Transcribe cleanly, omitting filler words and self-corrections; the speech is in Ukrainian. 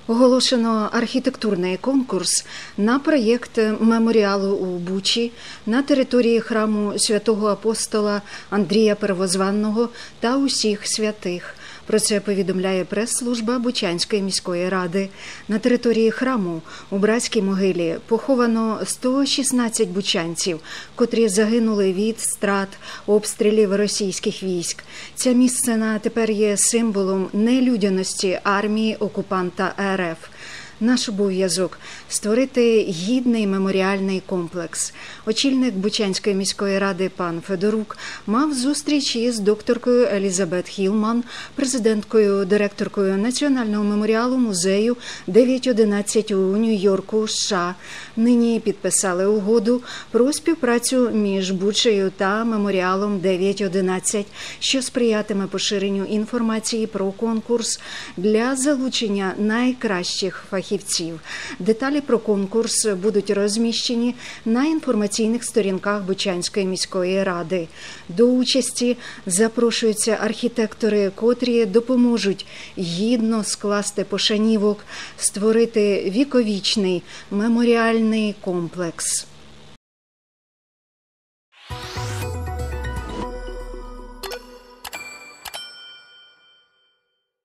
Оголошено архітектурний конкурс на проєкт меморіалу у Бучі на території храму святого апостола Андрія Первозванного та усіх святих. Про це повідомляє прес-служба Бучанської міської ради. На території храму у братській могилі поховано 116 бучанців, котрі загинули від страт обстрілів російських військ. Ця місцина тепер є символом нелюдяності армії окупанта РФ. Наш обов'язок – створити гідний меморіальний комплекс. Очільник Бучанської міської ради пан Федорук мав зустріч із докторкою Елізабет Хілман, президенткою, директоркою Національного меморіалу музею 9/11 у Нью-Йорку, США. Нині підписали угоду про співпрацю між Бучею та меморіалом 9/11, що сприятиме поширенню інформації про конкурс для залучення найкращих фахівців. Деталі про конкурс будуть розміщені на інформаційних сторінках Бучанської міської ради. До участі запрошуються архітектори, котрі допоможуть гідно скласти пошанівок, створити віковічний меморіальний комплекс.